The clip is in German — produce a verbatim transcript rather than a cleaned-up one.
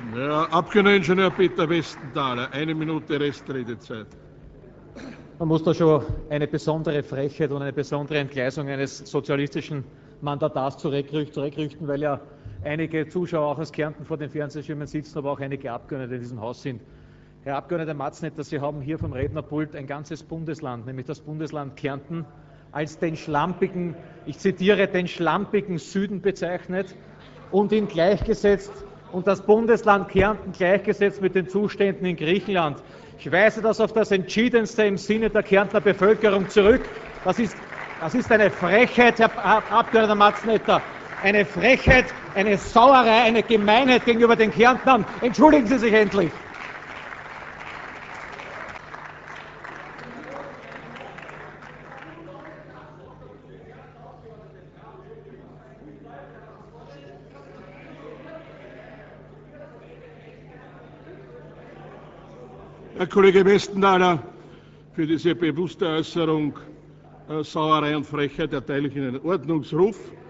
Ja, Abgeordneter Peter Westenthaler, eine Minute Restredezeit. Man muss da schon eine besondere Frechheit und eine besondere Entgleisung eines sozialistischen Mandatars zurückrichten, weil ja einige Zuschauer auch aus Kärnten vor den Fernsehschirmen sitzen, aber auch einige Abgeordnete in diesem Haus sind. Herr Abgeordneter Matznetter, Sie haben hier vom Rednerpult ein ganzes Bundesland, nämlich das Bundesland Kärnten, als den schlampigen, ich zitiere, den schlampigen Süden bezeichnet und ihn gleichgesetzt und das Bundesland Kärnten gleichgesetzt mit den Zuständen in Griechenland. Ich weise das auf das Entschiedenste im Sinne der Kärntner Bevölkerung zurück. Das ist, das ist eine Frechheit, Herr Abgeordneter Matznetter, eine Frechheit, eine Sauerei, eine Gemeinheit gegenüber den Kärntnern. Entschuldigen Sie sich endlich. Herr Kollege Westenthaler, für diese bewusste Äußerung äh, Sauerei und Frechheit erteile ich Ihnen einen Ordnungsruf.